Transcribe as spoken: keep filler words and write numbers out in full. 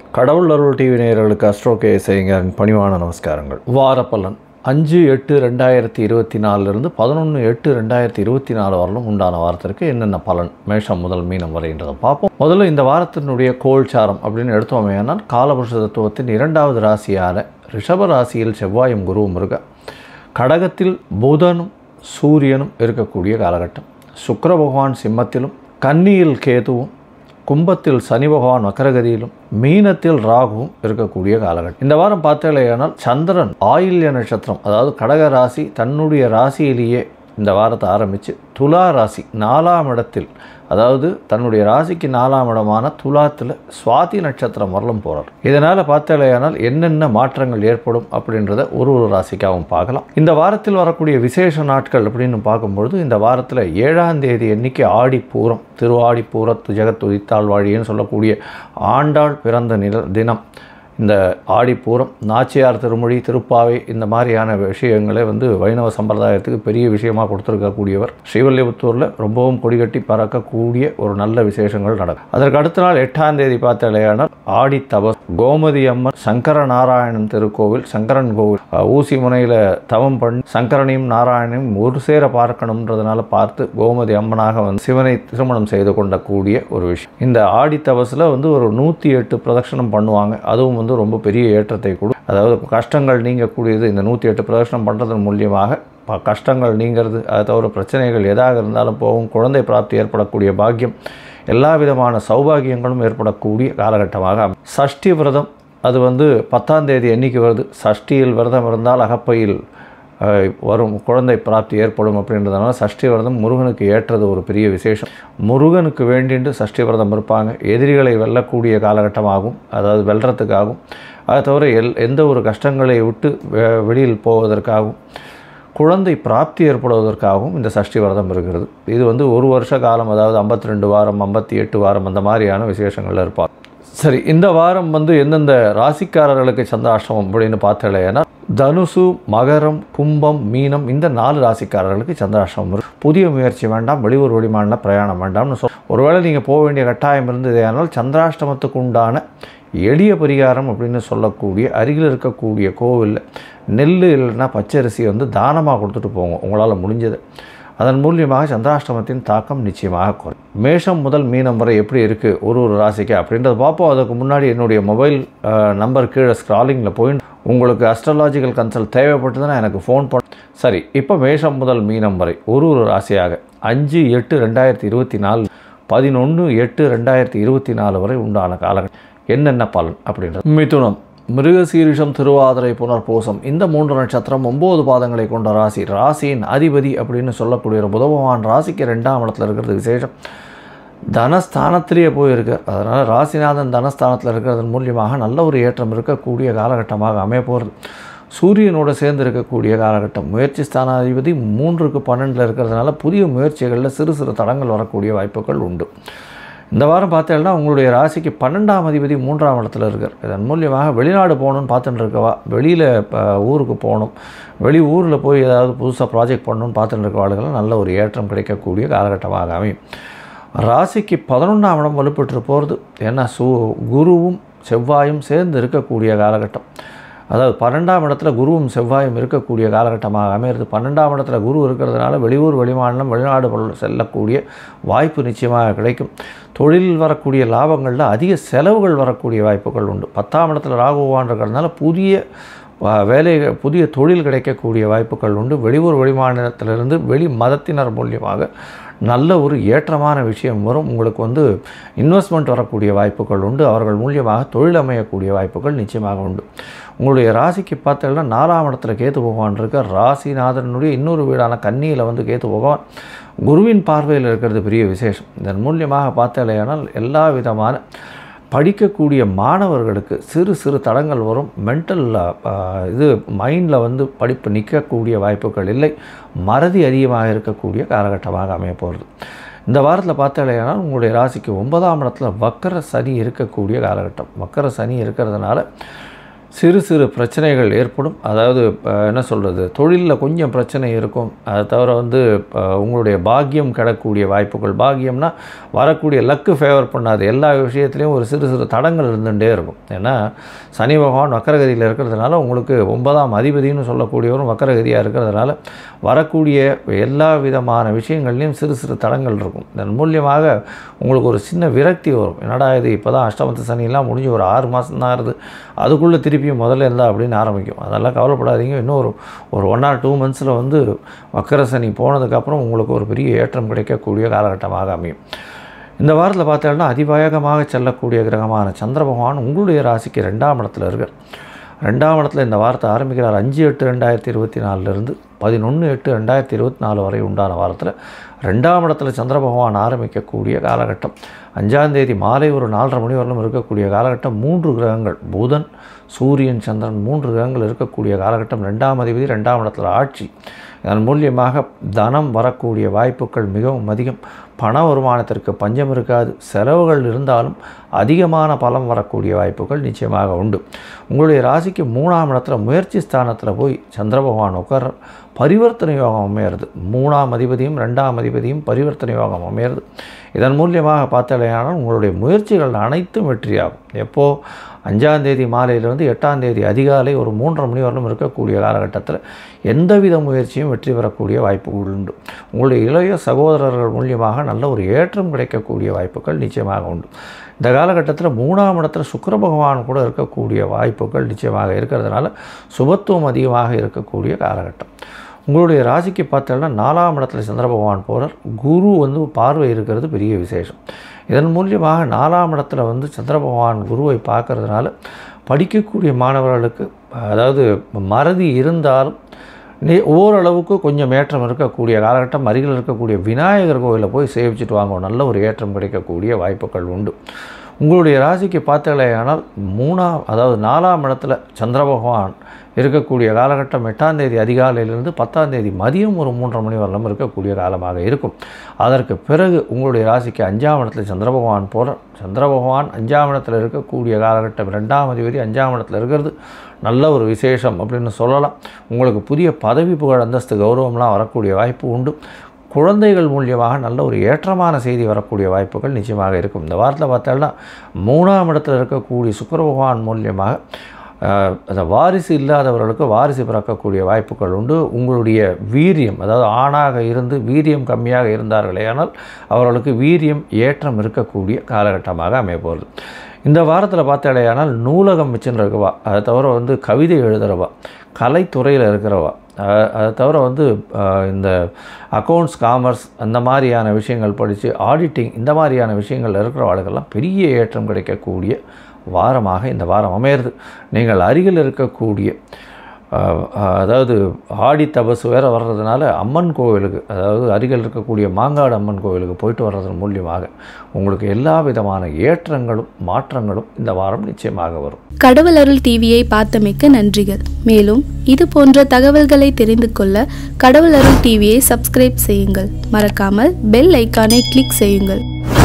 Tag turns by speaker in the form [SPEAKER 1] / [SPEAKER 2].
[SPEAKER 1] கடவுள் அருள் டிவி நேயர்களுக்கு அஸ்ட்ரோ கே செய்யுங்கரின் பணிவான நமஸ்காரங்கள். வாரப்பலன் அஞ்சு எட்டு ரெண்டாயிரத்தி இருபத்தி நாலுலேருந்து பதினொன்று எட்டு ரெண்டாயிரத்தி இருபத்தி நாலு வரலும் உண்டான வாரத்திற்கு என்னென்ன பலன் மேஷம் முதல் மீனம் வரைன்றதை பார்ப்போம். முதல்ல இந்த வாரத்தினுடைய கோல்சாரம் அப்படின்னு எடுத்தோமேனால் காலபுருஷ தத்துவத்தின் இரண்டாவது ராசியான ரிஷப ராசியில் செவ்வாயும் குருவும் இருக்க, கடகத்தில் புதனும் சூரியனும் இருக்கக்கூடிய காலகட்டம், சுக்கிர பகவான் சிம்மத்திலும், கன்னியில் கேதுவும், கும்பத்தில் சனி பகவான் வக்கரகதியிலும், மீனத்தில் ராகுவும் இருக்கக்கூடிய காலகட்டம். இந்த வாரம் பார்த்தேனால் சந்திரன் ஆயில்ய நட்சத்திரம், அதாவது கடக ராசி தன்னுடைய ராசியிலேயே இந்த வாரத்தை ஆரம்பித்து துலா ராசி நாலாம் இடத்தில், அதாவது தன்னுடைய ராசிக்கு நாலாம் இடமான துலாத்தில் சுவாதி நட்சத்திரம் வரலும் போகிறார். இதனால் பார்த்தேனால் என்னென்ன மாற்றங்கள் ஏற்படும் அப்படின்றத ஒரு ஒரு ராசிக்காகவும் பார்க்கலாம். இந்த வாரத்தில் வரக்கூடிய விசேஷ நாட்கள் அப்படின்னு பார்க்கும்பொழுது, இந்த வாரத்தில் ஏழாம் தேதி எண்ணிக்கை ஆடிப்பூரம், திருவாடிப்பூரத்து ஜெகத் உதித்தாள் வாழின்னு சொல்லக்கூடிய ஆண்டாள் பிறந்த நில தினம். இந்த ஆடிப்பூரம், நாச்சியார் திருமொழி, திருப்பாவை இந்த மாதிரியான விஷயங்களை வந்து வைணவ சம்பிரதாயத்துக்கு பெரிய விஷயமாக கொடுத்துருக்கக்கூடியவர். ஸ்ரீவல்லிபுத்தூரில் ரொம்பவும் கொடிகட்டி பறக்கக்கூடிய ஒரு நல்ல விசேஷங்கள் நடக்கும். அதற்கு அடுத்த நாள் எட்டாம் தேதி பார்த்தாலேயானால் ஆடி தபஸ், கோமதி அம்மன் சங்கர நாராயணன் திருக்கோவில், சங்கரன் கோவில், ஊசி முனையில் தவம் பண்ணி சங்கரனையும் நாராயணையும் ஒரு சேர பார்க்கணுன்றதுனால பார்த்து கோமதி அம்மனாக வந்து சிவனை திருமணம் செய்து கொண்டக்கூடிய ஒரு விஷயம். இந்த ஆடி தபஸில் வந்து ஒரு நூற்றி எட்டு பிரதட்சணம் பண்ணுவாங்க. அதுவும் வந்து ரொம்ப பெரிய ஏற்றத்தை கொடு, அதாவது கஷ்டங்கள் நீங்கக்கூடியது. இந்த நூற்றி எட்டு பிரதட்சணம் பண்ணுறதன் மூலியமாக கஷ்டங்கள் நீங்கிறது, அதை தவிர பிரச்சனைகள் எதாக இருந்தாலும் போகும், குழந்தை பிராப்தி ஏற்படக்கூடிய பாக்கியம், எல்லா விதமான சௌபாகியங்களும் ஏற்படக்கூடிய காலகட்டமாக. சஷ்டி விரதம் அது வந்து பத்தாம் தேதி எண்ணிக்கை வருது. சஷ்டியில் விரதம் இருந்தால் அகப்பையில் வரும் குழந்தை பிராப்தி ஏற்படும் அப்படின்றதுனால சஷ்டி விரதம் முருகனுக்கு ஏற்றது ஒரு பெரிய விசேஷம். முருகனுக்கு வேண்டிட்டு சஷ்டி விரதம் இருப்பாங்க. எதிரிகளை வெல்லக்கூடிய காலகட்டமாகும், அதாவது வெல்றதுக்காகும், அதை தவிர எல் எந்த ஒரு கஷ்டங்களை விட்டு வெளியில் போவதற்காகவும், குழந்தை பிராப்தி ஏற்படுவதற்காகவும் இந்த சஷ்டி விரதம் இருக்கிறது. இது வந்து ஒரு வருஷ காலம், அதாவது ஐம்பத்தி ரெண்டு வாரம் ஐம்பத்தி எட்டு வாரம் அந்த மாதிரியான விசேஷங்கள் இருப்பாங்க. சரி, இந்த வாரம் வந்து எந்தெந்த ராசிக்காரர்களுக்கு சந்திராஷ்டமம் அப்படின்னு பார்த்தேன்னா, தனுசு, மகரம், கும்பம், மீனம் இந்த நாலு ராசிக்காரர்களுக்கு சந்திராஷ்டமம் இருக்குது. புதிய முயற்சி வேண்டாம், வெளியூர் வெளிமாநில பிரயாணம் வேண்டாம்னு சொல். ஒருவேளை நீங்கள் போக வேண்டிய கட்டாயம் இருந்தது ஆனால் சந்திராஷ்டமத்துக்கு உண்டான எளிய பரிகாரம் அப்படின்னு சொல்லக்கூடிய அருகில் இருக்கக்கூடிய கோவிலில் நெல் இல்லைன்னா பச்சரிசி வந்து தானமாக கொடுத்துட்டு போங்க உங்களால் முடிஞ்சது. அதன் மூலியமாக சந்திராஷ்டமத்தின் தாக்கம் நிச்சயமாக குறையும். மேஷம் முதல் மீனம் வரை எப்படி இருக்குது ஒரு ஒரு ராசிக்கு அப்படின்றத பார்ப்போம். அதுக்கு முன்னாடி என்னுடைய மொபைல் நம்பர் கீழே ஸ்க்ராலிங்கில் போயிட்டு உங்களுக்கு அஸ்ட்ராலாஜிக்கல் கன்சல்ட் தேவைப்பட்டதுன்னா எனக்கு ஃபோன் பண்ண. சரி, இப்போ மேஷம் முதல் மீனம் வரை ஒரு ஒரு ராசியாக அஞ்சு எட்டு ரெண்டாயிரத்தி இருபத்தி நாலு பதினொன்று எட்டு ரெண்டாயிரத்தி இருபத்தி நாலு வரை உண்டான காலகட்டம் என்னென்ன பலன் அப்படின்றது. மிதுனம், மிருகசீரிஷம், திருவாதிரை, புனர்பூசம் இந்த மூன்று நட்சத்திரம் ஒம்பது பாதங்களை கொண்ட ராசி. ராசியின் அதிபதி அப்படின்னு சொல்லக்கூடிய ஒரு புதபகவான் ராசிக்கு ரெண்டாம் இடத்துல இருக்கிறது விசேஷம். தனஸ்தானத்திலேயே போயிருக்கார். அதனால் ராசிநாதன் தனஸ்தானத்தில் இருக்கிறதன் மூலியமாக நல்ல ஒரு ஏற்றம் இருக்கக்கூடிய காலகட்டமாக அமைய போகிறது. சூரியனோடு சேர்ந்து இருக்கக்கூடிய காலகட்டம். முயற்சி ஸ்தானாதிபதி மூன்றுக்கு பன்னெண்டில் இருக்கிறதுனால புதிய முயற்சிகளில் சிறு சிறு தடங்கள் வரக்கூடிய வாய்ப்புகள் உண்டு. இந்த வாரம் பார்த்தேன்னா உங்களுடைய ராசிக்கு பன்னெண்டாம் அதிபதி மூன்றாம் இடத்துல இருக்கார். இதன் மூலியமாக வெளிநாடு போகணுன்னு பார்த்துட்டு இருக்கவா, வெளியில் ஊருக்கு போகணும், வெளி ஊரில் போய் ஏதாவது புதுசாக ப்ராஜெக்ட் பண்ணணுன்னு பார்த்துட்டு இருக்கவாளுகள் நல்ல ஒரு ஏற்றம் கிடைக்கக்கூடிய காலகட்டமாக அமையும். ராசிக்கு பதினொன்றாம் இடம் வலுப்பெற்று போகிறது. ஏன்னா சூ குருவும் செவ்வாயும் சேர்ந்து இருக்கக்கூடிய காலகட்டம், அதாவது பன்னெண்டாம் இடத்துல குருவும் செவ்வாயும் இருக்கக்கூடிய காலகட்டமாக அமையிறது. பன்னெண்டாம் இடத்துல குரு இருக்கிறதுனால வெளியூர் வெளிமாநிலம் வெளிநாடு செல்லக்கூடிய வாய்ப்பு நிச்சயமாக கிடைக்கும். தொழிலில் வரக்கூடிய லாபங்களில் அதிக செலவுகள் வரக்கூடிய வாய்ப்புகள் உண்டு. பத்தாம் இடத்துல ராகுவான் இருக்கிறதுனால புதிய வேலை, புதிய தொழில் கிடைக்கக்கூடிய வாய்ப்புகள் உண்டு. வெளியூர் வெளிமாநிலத்திலிருந்து வெளி மதத்தினர் மூலியமாக நல்ல ஒரு ஏற்றமான விஷயம் வரும். உங்களுக்கு வந்து இன்வெஸ்ட்மெண்ட் வரக்கூடிய வாய்ப்புகள் உண்டு. அவர்கள் மூலியமாக தொழில் அமையக்கூடிய வாய்ப்புகள் நிச்சயமாக உண்டு. உங்களுடைய ராசிக்கு பார்த்தீங்கன்னா நாலாம் இடத்துல கேத்து பகவான் இருக்க, ராசிநாதனுடைய இன்னொரு வீடான கன்னியில் வந்து கேத்து பகவான் குருவின் பார்வையில் இருக்கிறது பெரிய விசேஷம். இதன் மூலியமாக பார்த்தாலேயானால் எல்லா விதமான படிக்கக்கூடிய மாணவர்களுக்கு சிறு சிறு தடங்கள் வரும். மென்டல் இது மைண்டில் வந்து படிப்பு நிற்கக்கூடிய வாய்ப்புகள் இல்லை. மறதி அதிகமாக இருக்கக்கூடிய காலகட்டமாக அமைய போகிறது. இந்த வாரத்தில் பார்த்தாலேயானால் உங்களுடைய ராசிக்கு ஒன்பதாம் இடத்துல வக்கர சனி இருக்கக்கூடிய காலகட்டம். வக்கர சனி இருக்கிறதுனால சிறு சிறு பிரச்சனைகள் ஏற்படும். அதாவது என்ன சொல்கிறது, தொழிலில் கொஞ்சம் பிரச்சனை இருக்கும். அதை தவிர வந்து உங்களுடைய பாக்கியம் கிடக்கூடிய வாய்ப்புகள், பாக்கியம்னா வரக்கூடிய லக்கு ஃபேவர் பண்ணாது, எல்லா விஷயத்துலேயும் ஒரு சிறு சிறு தடங்கள் இருந்துகிட்டே இருக்கும். ஏன்னா சனி பகவான் வக்கரகதியில் இருக்கிறதுனால உங்களுக்கு ஒன்பதாம் அதிபதினு சொல்லக்கூடியவரும் வக்கரகதியாக இருக்கிறதுனால வரக்கூடிய எல்லா விதமான விஷயங்கள்லேயும் சிறு சிறு தடங்கள் இருக்கும். இதன் மூலியமாக உங்களுக்கு ஒரு சின்ன விரக்தி வரும். என்னடா இது இப்போ தான் அஷ்டமத்து சனியெல்லாம் முடிஞ்சு ஒரு ஆறு மாதம் தான் இருக்குது, அதுக்குள்ளே திருப்பியும் முதல்ல இருந்தால் அப்படின்னு ஆரம்பிக்கும். அதெல்லாம் கவலைப்படாதீங்க. இன்னும் ஒரு ஒரு ஒன் ஆர் டூ மந்த்ஸில் வந்து வக்கர சனி போனதுக்கப்புறம் உங்களுக்கு ஒரு பெரிய ஏற்றம் கிடைக்கக்கூடிய காலகட்டமாக அமையும். இந்த வாரத்தில் பார்த்தோம்னா அதிவேகமாக செல்லக்கூடிய கிரகமான சந்திர பகவான் உங்களுடைய ராசிக்கு ரெண்டாம் இடத்துல இருக்கார். ரெண்டாம் இடத்துல இந்த வாரத்தை ஆரம்பிக்கிறார். அஞ்சு எட்டு ரெண்டாயிரத்தி இருபத்தி நாலுலேருந்து பதினொன்று எட்டு ரெண்டாயிரத்தி இருபத்தி நாலு வரை உண்டான வாரத்தில் ரெண்டாம் இடத்துல சந்திர பகவான் ஆரம்பிக்கக்கூடிய காலகட்டம். அஞ்சாந்தேதி மாலை ஒரு நாலரை மணி வரலும் இருக்கக்கூடிய காலகட்டம். மூன்று கிரகங்கள் புதன் சூரியன் சந்திரன் மூன்று கிரகங்கள் இருக்கக்கூடிய காலகட்டம். ரெண்டாம் அதிபதி ரெண்டாம் இடத்துல ஆட்சி. இதன் மூலியமாக தனம் வரக்கூடிய வாய்ப்புகள் மிகவும் அதிகம். பண வருமானத்திற்கு பஞ்சம் இருக்காது. செலவுகள் இருந்தாலும் அதிகமான பலம் வரக்கூடிய வாய்ப்புகள் நிச்சயமாக உண்டு. உங்களுடைய ராசிக்கு மூணாம் இடத்துல முயற்சி ஸ்தானத்தில் போய் சந்திர பகவான் உட்கார பரிவர்த்தனை யோகம் அமையிறது. மூணாம் அதிபதியும் ரெண்டாம் அதிபதியும் பரிவர்த்தனை யோகம் அமையிறது. இதன் மூலியமாக பார்த்தாலேயானால் உங்களுடைய முயற்சிகள் அனைத்தும் வெற்றியாகும். எப்போது அஞ்சாந்தேதி மாலையிலிருந்து எட்டாம் தேதி அதிகாலை ஒரு மூன்றரை மணி வரலும் இருக்கக்கூடிய காலகட்டத்தில் எந்தவித முயற்சியும் வெற்றி பெறக்கூடிய வாய்ப்புகள் உண்டு. உங்களுடைய இளைய சகோதரர்கள் மூலியமாக நல்ல ஒரு ஏற்றம் கிடைக்கக்கூடிய வாய்ப்புகள் நிச்சயமாக உண்டு. இந்த காலகட்டத்தில் மூணாம் இடத்துல சுக்கிர பகவான் கூட இருக்கக்கூடிய வாய்ப்புகள் நிச்சயமாக இருக்கிறதுனால சுபத்துவம் அதிகமாக இருக்கக்கூடிய காலகட்டம். உங்களுடைய ராசிக்கு பார்த்தோம்னா நாலாம் இடத்துல சந்திர பகவான் போகிறார். குரு வந்து பார்வை இருக்கிறது பெரிய விசேஷம். இதன் மூலியமாக நாலாம் இடத்துல வந்து சந்திர பகவான் குருவை பார்க்கறதுனால படிக்கக்கூடிய மாணவர்களுக்கு, அதாவது மறதி இருந்தாலும் நீ ஓரளவுக்கு கொஞ்சம் ஏற்றம் இருக்கக்கூடிய காலகட்டம். அருகில் இருக்கக்கூடிய விநாயகர் கோவிலில் போய் சேவிச்சுட்டு வாங்க, நல்ல ஒரு ஏற்றம் கிடைக்கக்கூடிய வாய்ப்புகள் உண்டு. உங்களுடைய ராசிக்கு பார்த்தீங்களேயானால் மூணாம் அதாவது நாலாம் இடத்துல சந்திர பகவான் இருக்கக்கூடிய காலகட்டம் எட்டாம் தேதி அதிகாலையிலிருந்து பத்தாம் தேதி மதியம் ஒரு மூன்றரை மணி வரலும் இருக்கக்கூடிய காலமாக இருக்கும். அதற்கு பிறகு உங்களுடைய ராசிக்கு அஞ்சாம் இடத்துல சந்திர பகவான் போகிற சந்திர பகவான் அஞ்சாம் இடத்துல இருக்கக்கூடிய காலகட்டம் ரெண்டாம் அதிபதி அஞ்சாம் இடத்துல இருக்கிறது நல்ல ஒரு விசேஷம் அப்படின்னு சொல்லலாம். உங்களுக்கு புதிய பதவி புகழ் அந்தஸ்து கௌரவம்லாம் வரக்கூடிய வாய்ப்பு உண்டு. குழந்தைகள் மூலியமாக நல்ல ஒரு ஏற்றமான செய்தி வரக்கூடிய வாய்ப்புகள் நிச்சயமாக இருக்கும். இந்த வாரத்தில் பார்த்தோம்னா மூணாம் இடத்தில் இருக்கக்கூடிய சுக்கிர பகவான் மூலியமாக அந்த வாரிசு இல்லாதவர்களுக்கு வாரிசு பிறக்கக்கூடிய வாய்ப்புகள் உண்டு. உங்களுடைய வீரியம், அதாவது ஆணாக இருந்து வீரியம் கம்மியாக இருந்தார்களே ஆனால் அவர்களுக்கு வீரியம் ஏற்றம் இருக்கக்கூடிய காலகட்டமாக அமையப்போகுது. இந்த வாரத்தில் பார்த்தாலேயானால் நூலகம் வச்சுன்னு இருக்கவா, அதை தவிர வந்து கவிதை எழுதுகிறவா, கலைத்துறையில் இருக்கிறவா, அதை தவிர வந்து இந்த அக்கௌண்ட்ஸ் காமர்ஸ் அந்த மாதிரியான விஷயங்கள் படித்து ஆடிட்டிங் இந்த மாதிரியான விஷயங்கள் இருக்கிறவர்களுக்கெல்லாம் பெரிய ஏற்றம் கிடைக்கக்கூடிய வாரமாக இந்த வாரம் அமையிறது. நீங்கள் அருகில் இருக்கக்கூடிய அதாவது ஆடி தபசு வேறு வர்றதுனால அம்மன் கோவிலுக்கு, அதாவது அருகில் இருக்கக்கூடிய மாங்காடு அம்மன் கோவிலுக்கு போயிட்டு வர்றதன் மூலியமாக உங்களுக்கு எல்லா விதமான ஏற்றங்களும் மாற்றங்களும் இந்த வாரம் நிச்சயமாக வரும்.
[SPEAKER 2] கடவுள் அருள் டிவியை பார்த்தமைக்கு நன்றிகள். மேலும் இது போன்ற தகவல்களை தெரிந்து கொள்ள கடவுள் அருள் டிவியை சப்ஸ்கிரைப் செய்யுங்கள். மறக்காமல் பெல் ஐக்கானை கிளிக் செய்யுங்கள்.